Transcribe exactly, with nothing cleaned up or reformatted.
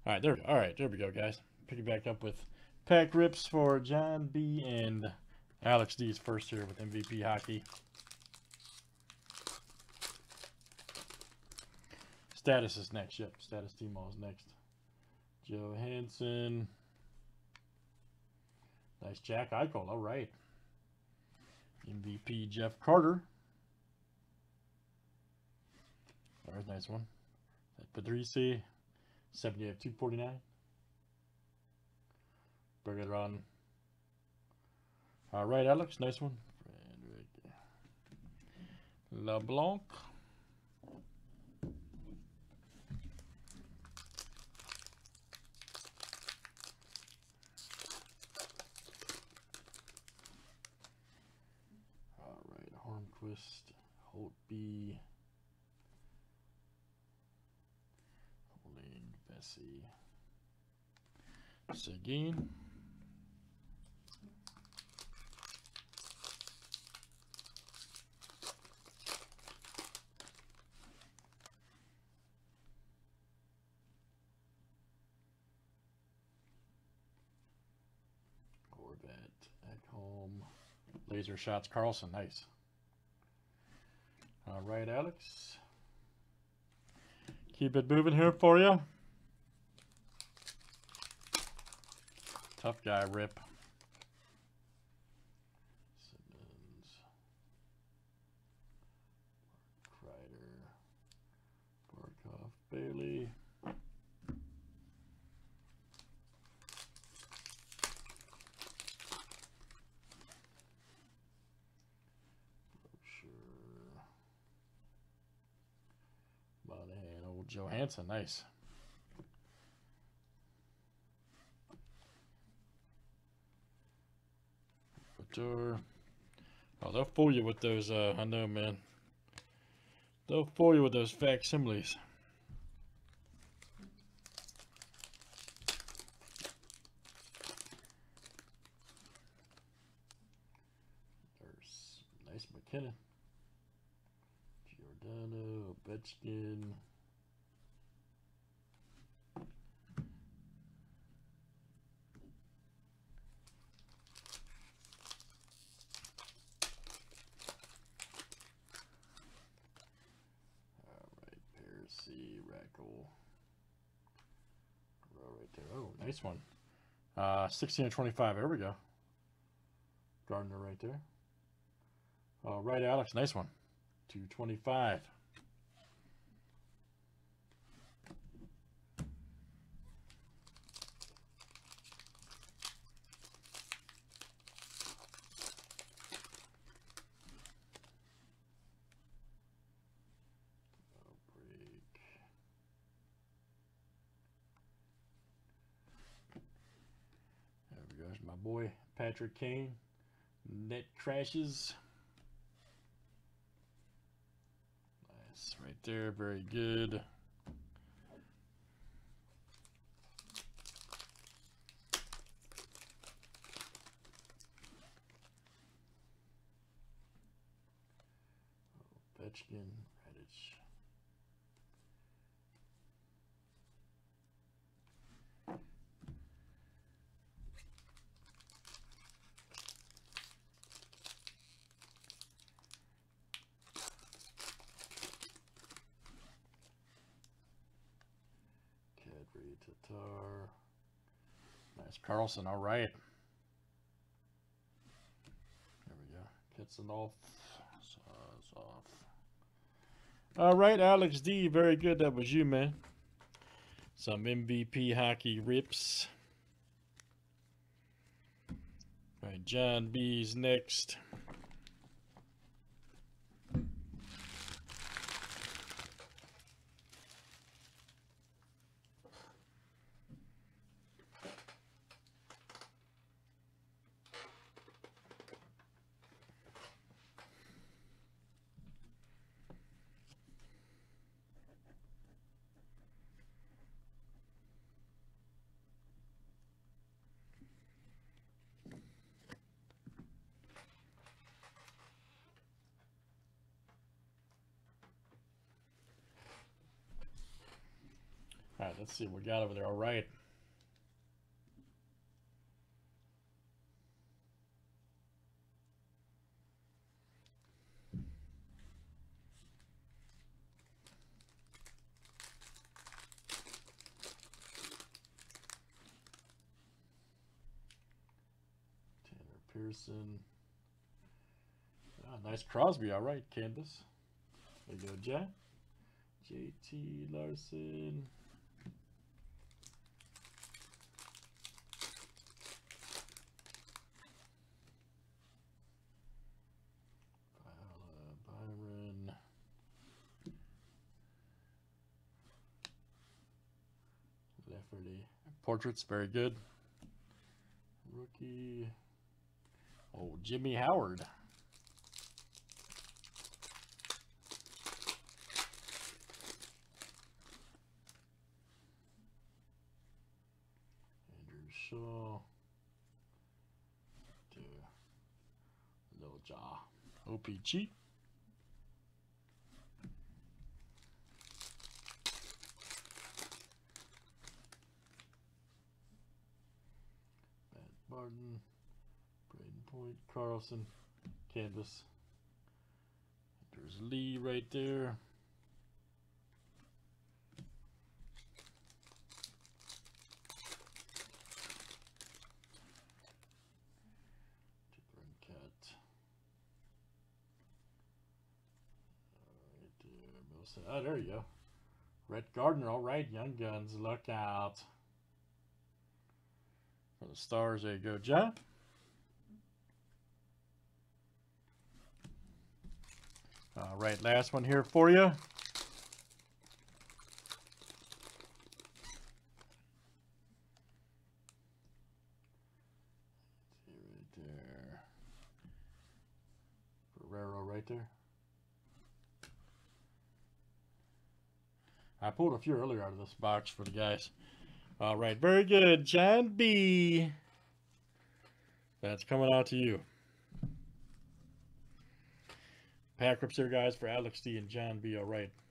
All right, there. All right, there we go, guys. Picking back up with pack rips for John B and Alex D's first here with M V P hockey. Status is next. Yep, status team all is next. Johansson. Nice Jack Eichel. All right. M V P Jeff Carter. There's a nice one. Patrice. seventy of two forty-nine. Bring it on. All right, Alex. Nice one. LeBlanc. All right, Hornquist, Holtby, Holding, Vesey, Seguin. Corvette, Ekholm, Laser Shots, Carlson, nice. All right, Alex. Keep it moving here for you. Tough guy, Rip. Simmons. Kreider. Barkov, Bailey. Monahan, old Johansson, nice. Couture. Oh, they'll fool you with those, uh, I know, man. They'll fool you with those facsimiles. There's nice McKinnon. Giordano, Ovechkin. Alright, Percy, Rackle. Right there. Oh, nice one. Uh, sixteen of twenty-five. There we go. Gardner right there. All right, Alex. Nice one. two twenty-five. Break. There we go. There's my boy Patrick Kane. Net crashes. Nice. Right there. Very good. Ovechkin, Redditch. Cadbury, Tatar. Nice Carlson. All right. There we go. Kitsenolf. Saws off. All right, Alex D. Very good. That was you, man. Some M V P hockey rips. All right, John B's next. let's see what we got over there. All right. Pearson. Ah, nice Crosby. All right, Candace. There you go, Jack. J T Larson. Viola Byron. Lafferty. Portraits, very good. Rookie. Oh, Jimmy Howard. Andrew Shaw. To Little Jaw. O P G. Matt Barton. Braden Point, Carlson, Canvas. There's Lee right there. Cat. Right there, Milson. Oh, there you go. Rhett Gardner, all right, Young Guns, look out. For the Stars, there you go, John. All right, last one here for you. See right there. Ferrero right there. I pulled a few earlier out of this box for the guys. All right, very good, John B. That's coming out to you. Pack rips here, guys, for Alex D and John B. All right.